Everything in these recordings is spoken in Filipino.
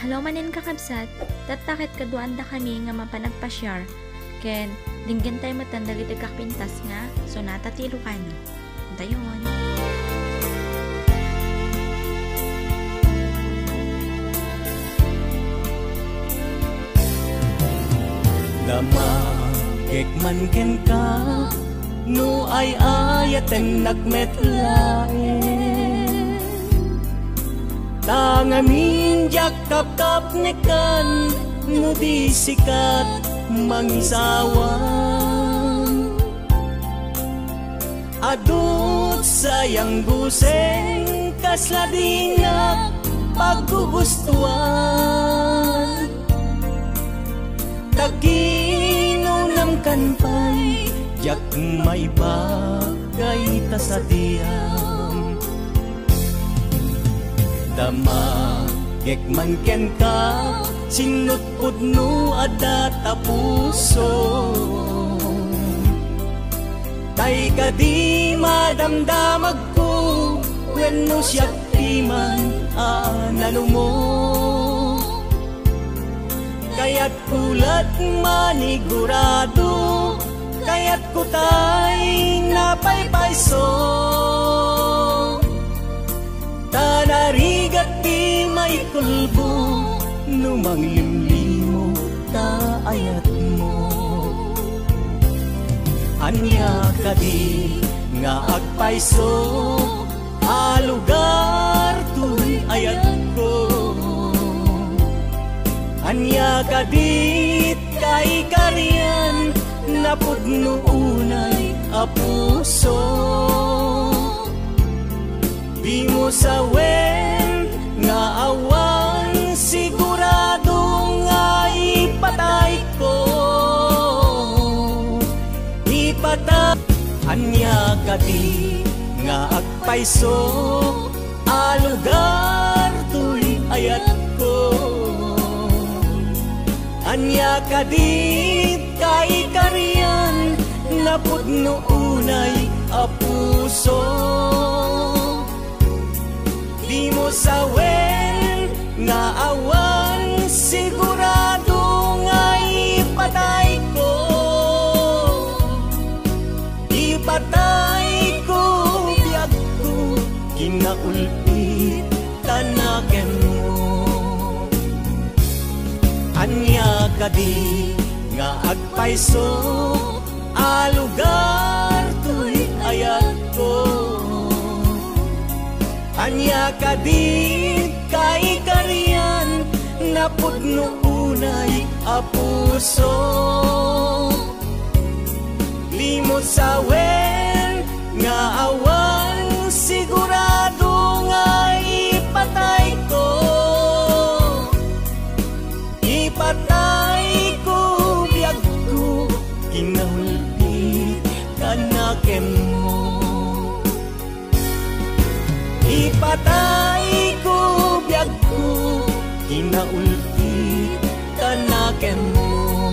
Hello manin kakabsat, tatakit kaduan da kami nga mapanagpasyar. Ken, dinggan tayo matanda iti kakpintas nga, so natatilo ka no. Dayon. Damagek man ken ka, no ay ayaten nagmetlaen. Tangamin jak kap-kap nekan, no di sikat mangisawang. Adut sayang buseng, kasladingak paggugustuhan. Taginunam kan pa'y, jak may bagay ta sa diyam. Damagek man ken ka, sinutpud no ada tapuso. Kay kadi madamdamag ko, wenno siya timan anano mo. Kaya't kulat manigurado, kaya't kutay napaypayso. Tanarigat di may kulbo, numang limlimo kaayat mo. Anya kadi nga agpayso, alugar tuy ayat ko. Anya kadit kay kariyan, napudno unay apuso. Di mo sawen nga awan, sigurado nga ipatay ko. Ipatay anya kadi nga agpayso, alugar tuy ayat ko. Anya kadit kay kariyan, napudno unay apuso. Di mo sawen nga awan, sigurado nga ipatay ko. Ipatay ko biyag ko, kinaulpit tanaken mo. Anya kadi nga agpayso, alugar tuy ayat ko. Anya kadit kay kariyan, napudno unay apuso. Di mo sawen nga awan, sigurado nga ipatay ko. Ipatay ko biyag ko, kinahulpit kanakem mo. Ipatay ko biyag ko, kinaulpit kanaken mo.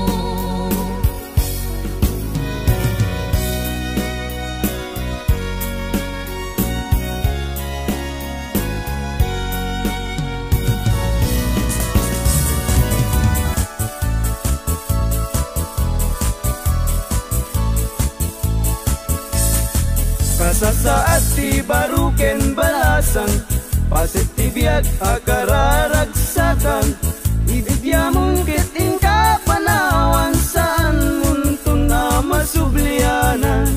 Kasasaat ti baruken balasan, pasitibiyat akararagsakan. Ibidyamon kiting kapanawan, saan muntun na masublianan.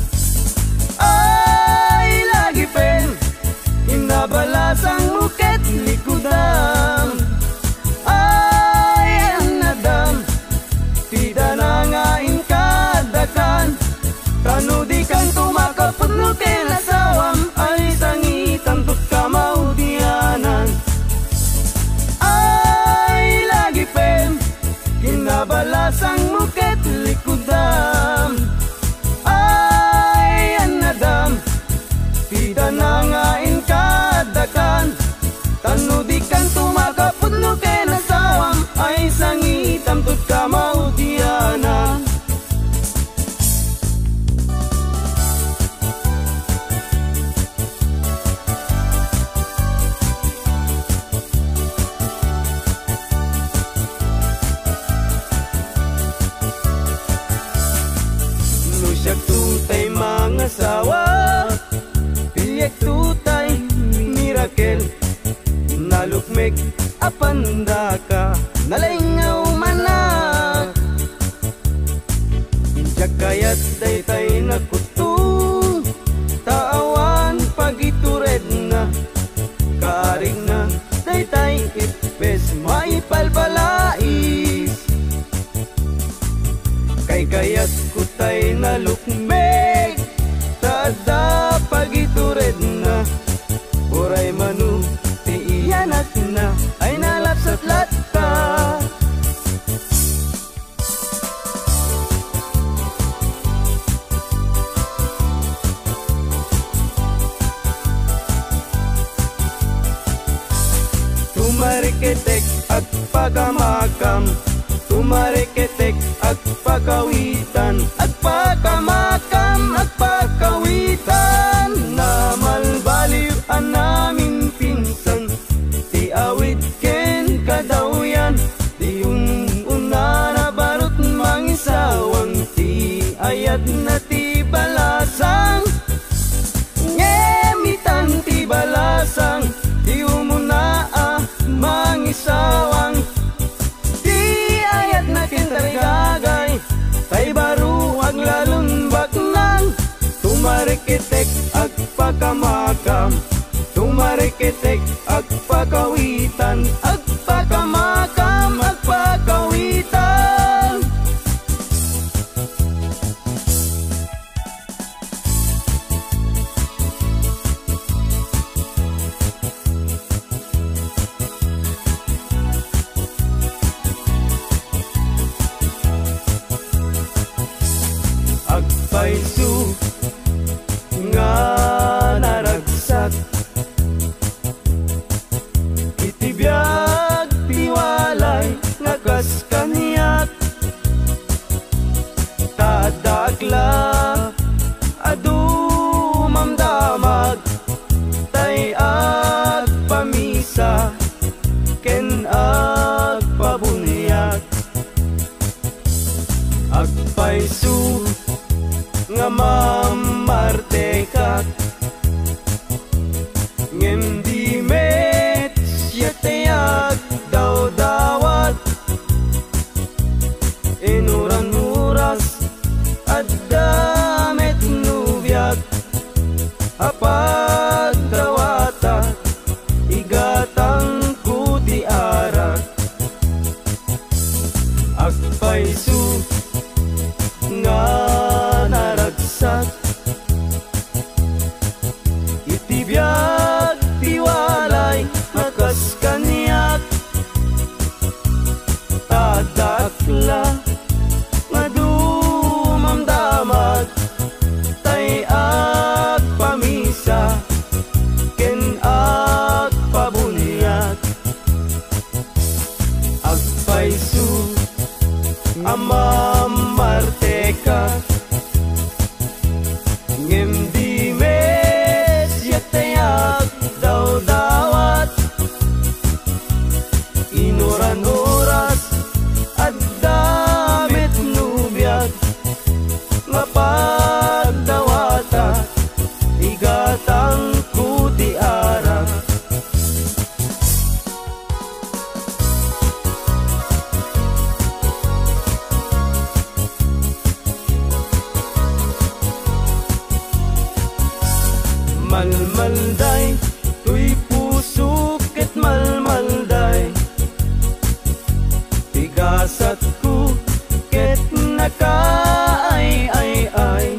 Ay lagi pen, inabalasang muket likudam. Ay anadam, tida na nga inkadakan. Kanudi kan tumakapudno ken asawam, ay sangitan tut kamaudianan. lukmek apanda ka nalingaw manak injak kayat daytay nakutung taawan pagitured na kaaring na daytay ipes maipalbalais kay kayat kutay nalukmek tada pagitured na uray manu ti iyanak na ay nalapsat latta tumariketek at pagamakam tumariketek at pagawitan at pagamakam at pagawitan na malbaliw ang namin pinsan ti awit ken kadawyan ti una na barot mangisawang ti ayat na ti balasang ngemitan ti balasang ti umuna mangisawang ti ayat na kintarigagay tay baru ag lalumbak nang tumarikitek ag pagkamakam tumarikitek ag pagkawitan ag pagkamakam ag pagkawitan agpaisu nga naragsak itibiyag tiwalay nga kas kaniyak tadakla adu mamdamag tay ag pamisa ken ag pabunyak agpaisu nga mamartekak ngem di met siyatayag daw dawat inuran uras at damet nubyag apag dawata igatang kuti arak agpaisu nga naragsak itibiyag tiwalay makas kaniyak tadakla madumamdamag tay at pamisa ken at pabunyak agpaisu amamarteka ngem di mes yatayag daw dawat inuran oras at damit nubyag mapagdawata igatang kuti arak malmalday tuy pusok ket malmalday tigasat ko ket nakaay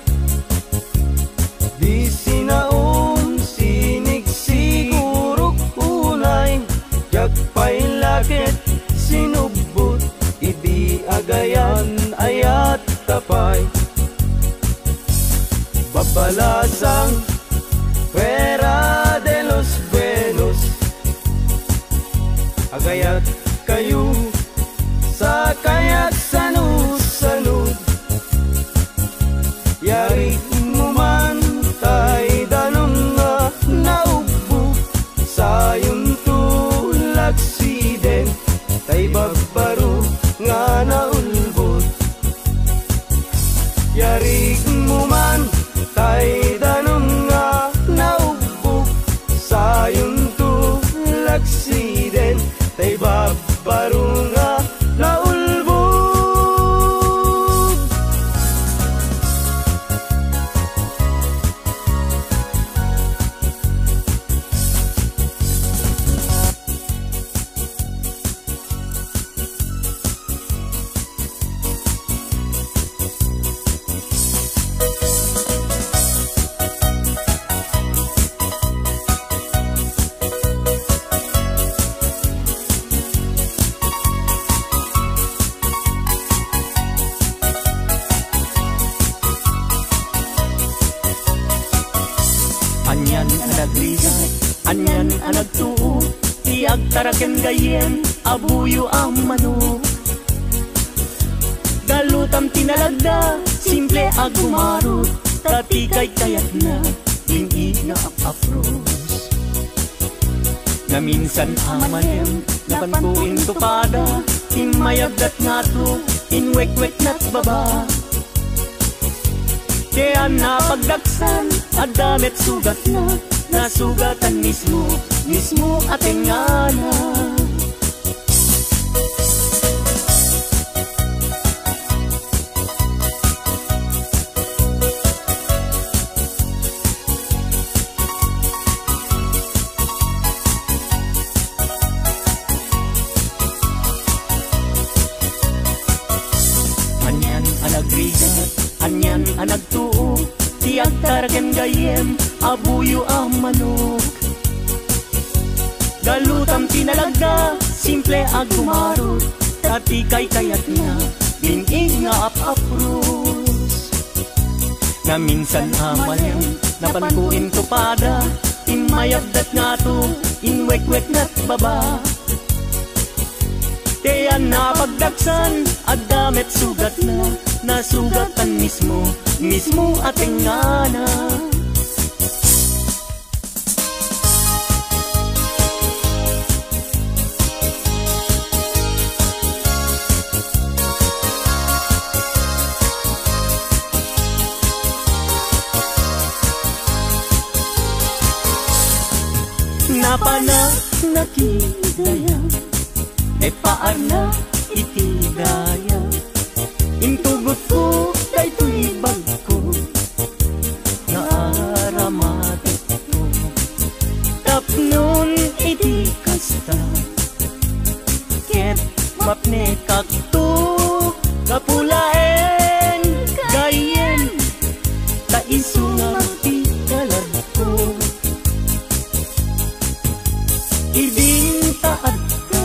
di sinaom sinig sigurok unay jagpay lakit sinubot idi agayan ayat tapay babalasang Fuera de los buenos agayat kayo sa kayak sanud-sanud yari mo man tay danong nga naubo sayon tulak siden tay bagbaro nga naulbot yari mo man tay danong nga naubok sayon tulak siden anagtuo, ti agtaraken gayem, abuyo ang manok. Galutam tinalagda, simple agumarot, tati kay kayat na, lingi nga apapros. Na minsan amalem, napantuin tupada, imayagdat nga to, inwek-wek na't baba. Kaya napagdaksan, adamet sugat na, nasugatan mismo, mismo ating ngana. Anyan anagrigat, anyan anagtuo, tiyak taraken gayem, abuyo ang manok. Galutam tinalagda, simple agumarot, tati kay kayat na, linig nga apapros. Na minsan amalem, napankuin tupada, imayabdat nga to, inwek-wek na't baba. Kaya napagdaksan, adamet sugat na, nasugatan mismo, mismo ating ngana. Napana nakidaya, e paar na itigaya, intugot ko daytoy bagko, naaramatot ko. Tapnon iti kasta, ket mapne kakto, kapulaen gayen, taisungang tikalag ko. Ibintaad ka,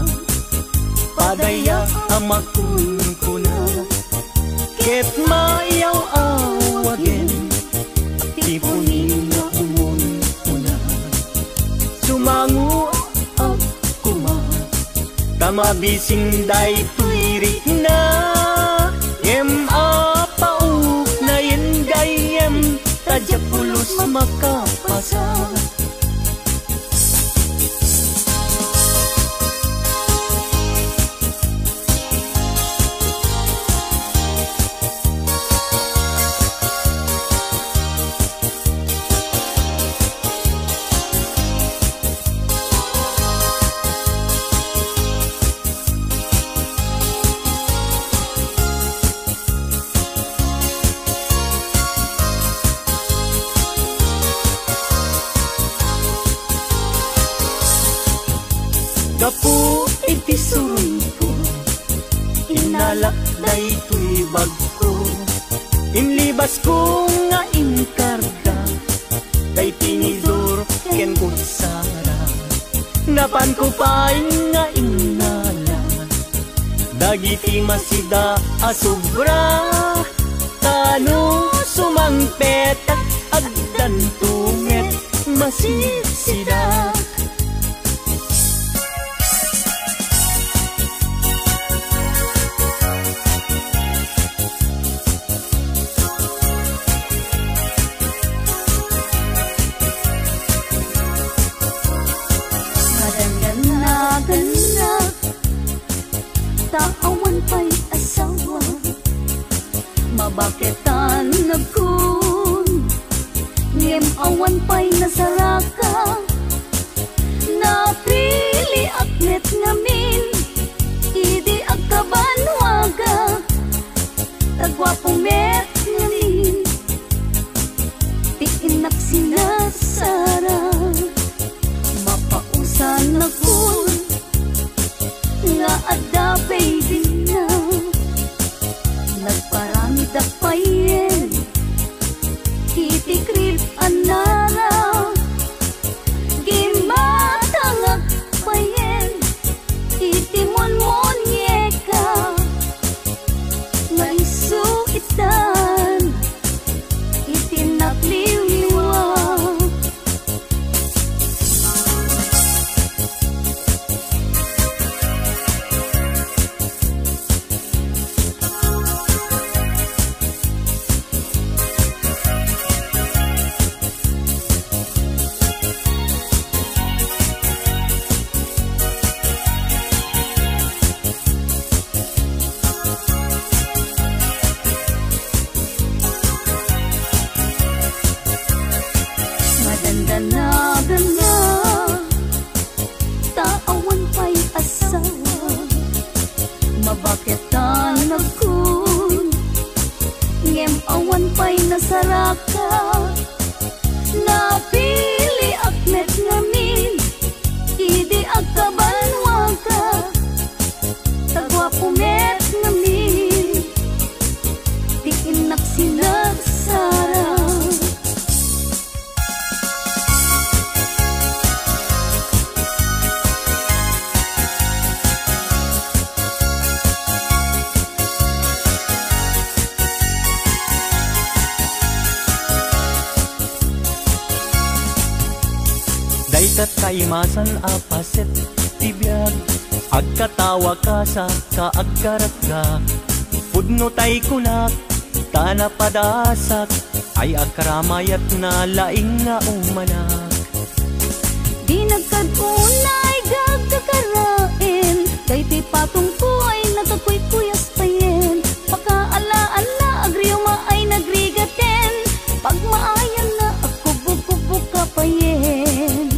padaya amakun ko na, ket mayaw awagen, tipunin na umon ko na. Sumangu ako ma, tamabisin day tuirik na, yem apau na yen gayem, tadya pulos makapasa. Gapu iti suroy ko, inalak daytoy bagko, inlibas ko nga inkarga, kay tinidor ken kutsara. Napan ko pa'y nga inala, dagiti masida asubra, tano sumangpetak agdan tunget masisida. Taawan pa'y asawa, mabaketan nagkun, ngem awan pa'y nasaraka, kaimasan apaset tibiyag, agkatawa ka sa kaagkarat ka. Pudno tay kunak, tana padasak, ay agkaramayat na laing nga umanak. Di nagkadunay gagkakarain, kay ti patong ko ay nagkakuy-kuyas payen. Pagkaala-ala agriuma ay nagrigaten, pag maayan na ako bububuk ka payen.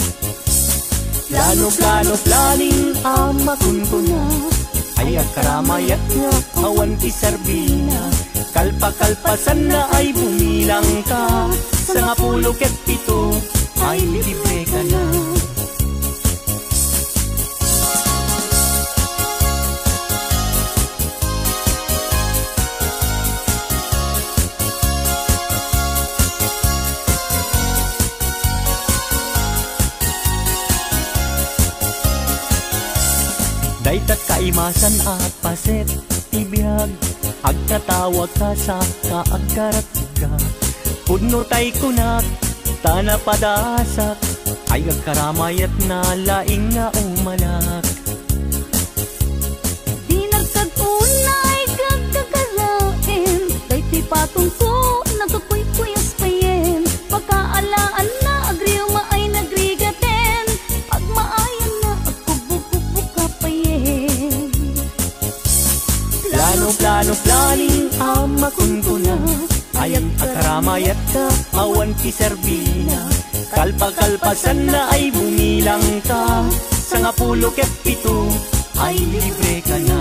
Plano planing ama kunkuna, ay agkaramayat nga awan ti sarbina. Kalpa-kalpasan na ay bumilang ka, sa nga 17 ay libre ka na. Daytat kaimasan apaset tibiyag, agkatawa ka sa kaagkarat ka. Pudno tay kunak, tana padasak, ay agkaramayat na laing nga umanak. Di nagkadunay gagkakarain, kay ti patong ko nagkakuy-kuyas payen. Pagkaalaan na agriuma ay nagrigaten, pag maayan na ako bububuk ka payen. Planing ama kunkuna, ay agkaramayat ka awan ti serbina. Kalpa-kalpasan na ay bumilang ka, sa nga 17 ay libre ka na.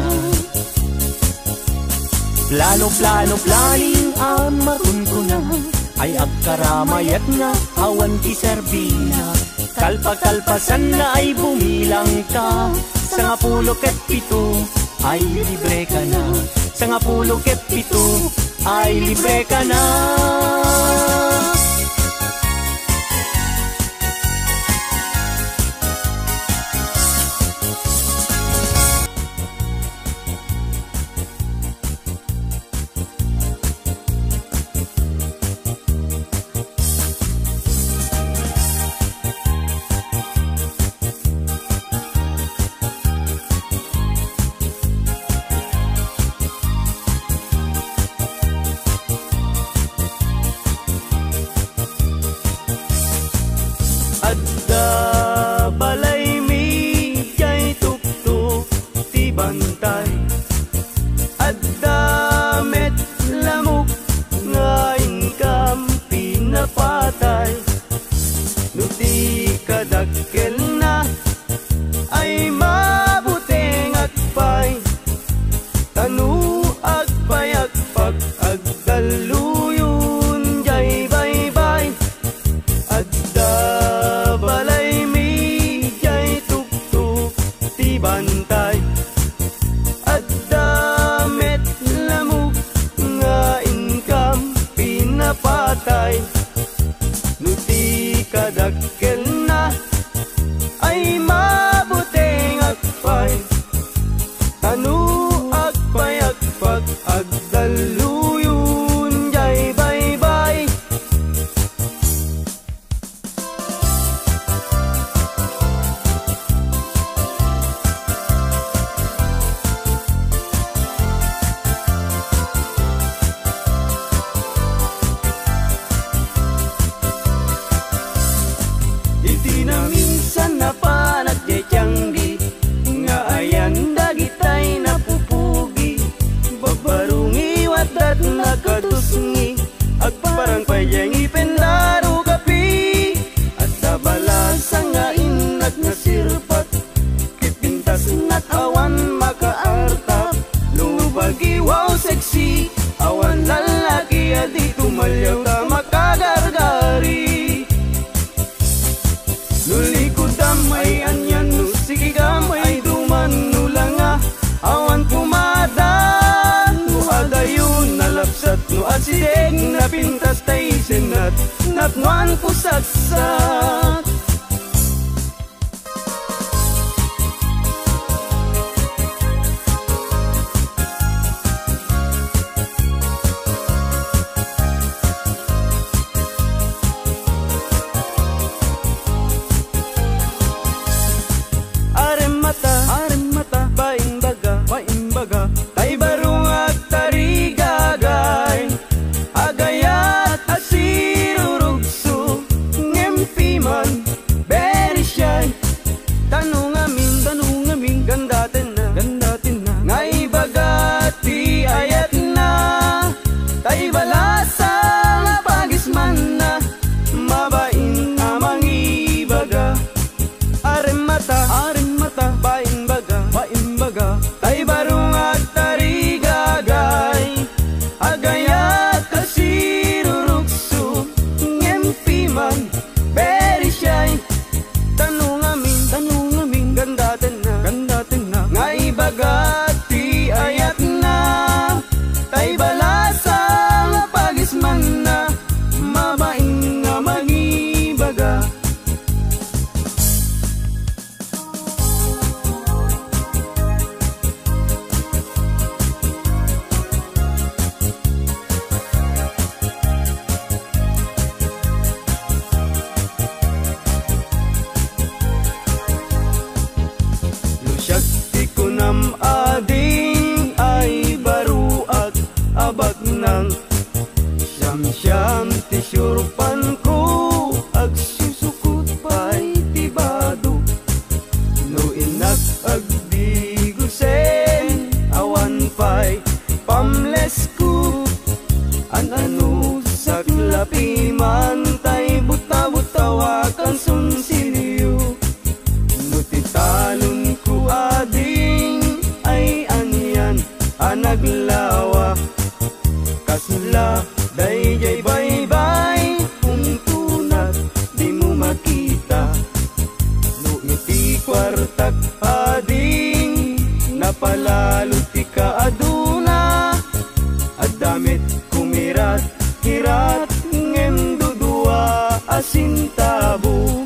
Planing ama kunkuna, ay agkaramayat nga awan ti serbina. Kalpa-kalpasan na ay bumilang ka, sa nga 17 ay libre ka na. Sa nga 17 ay libre ka na. Natnuan pusaksak. palalo ti kaaduna, at damit kumirat, hirat, ngem dudua asintabu.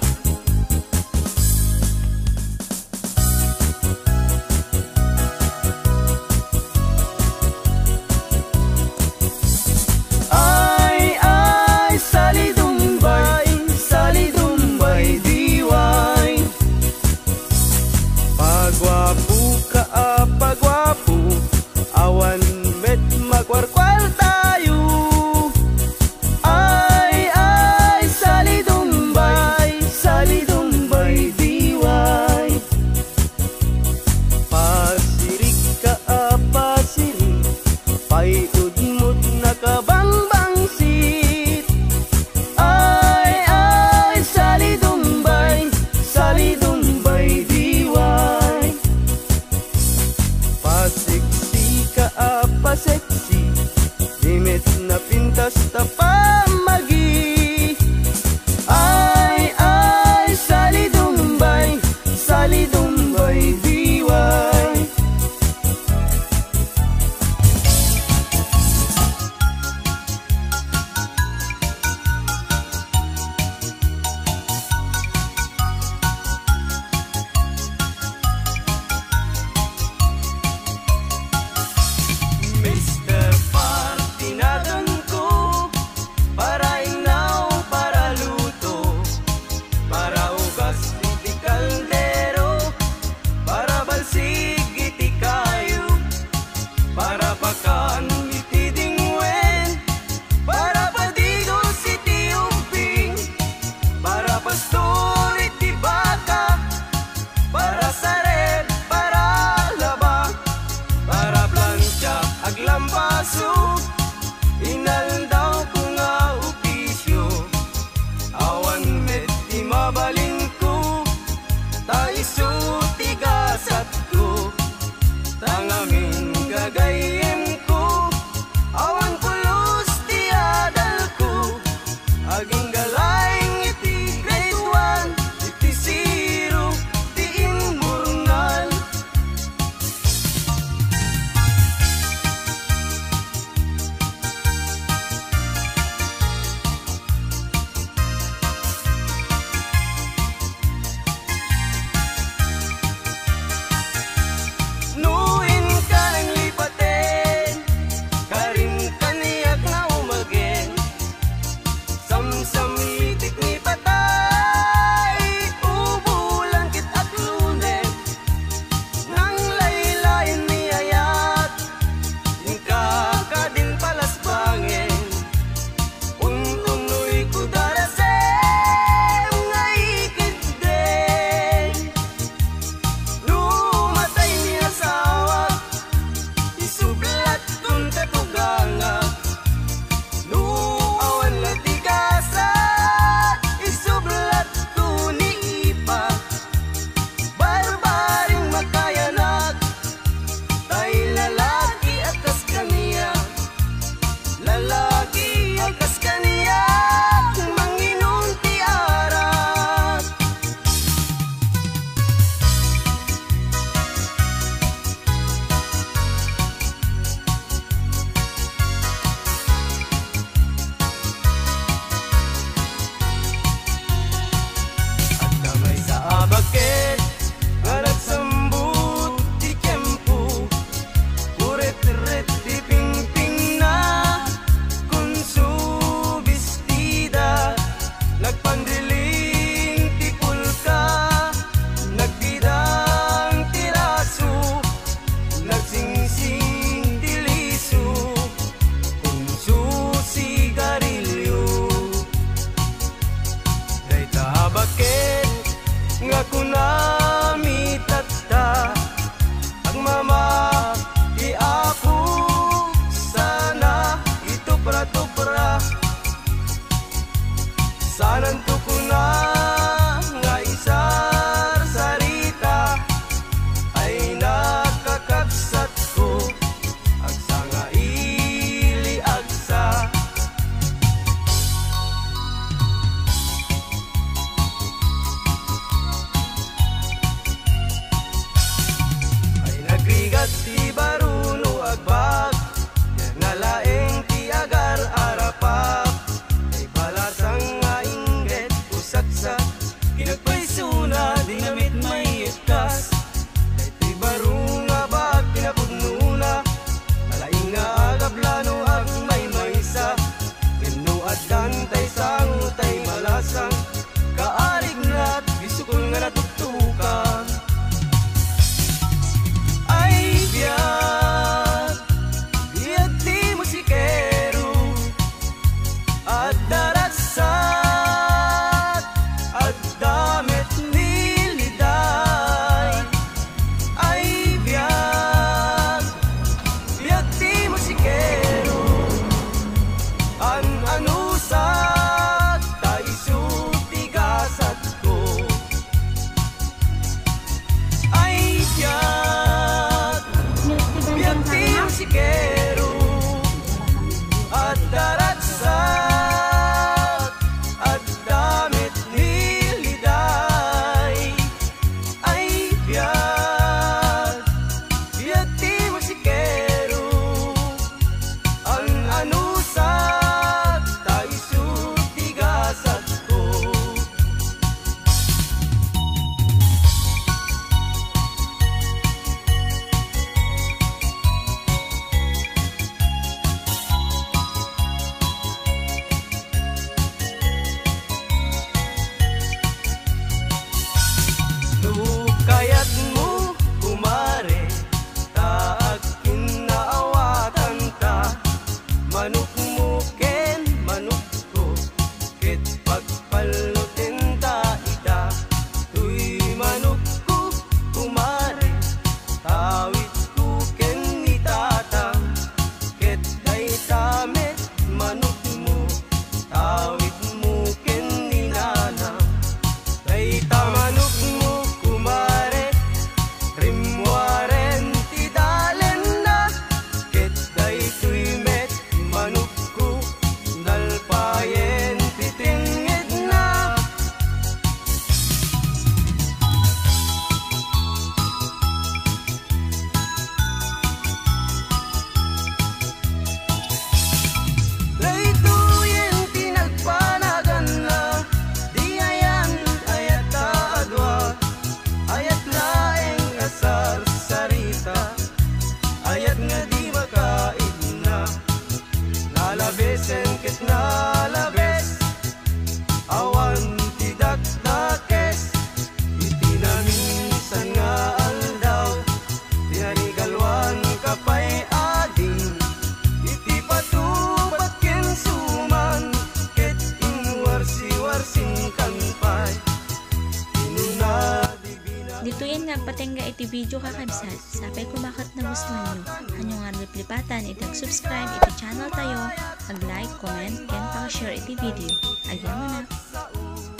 karita ayat nga di makain na lalabesen ket nalabes awan tidak nakes itinaminsan nga aldaw tinanigalwan kapay ading iti patubat ken suman ket inwarsi-warsing kanpay inuna Dito yan nga patengga iti video kakabsat. Sapay kumakat na gusto nyo. Hanyo nga replipatan iti subscribe iti channel tayo. Mag-like, comment, ken pang-share iti video. Agyaman na.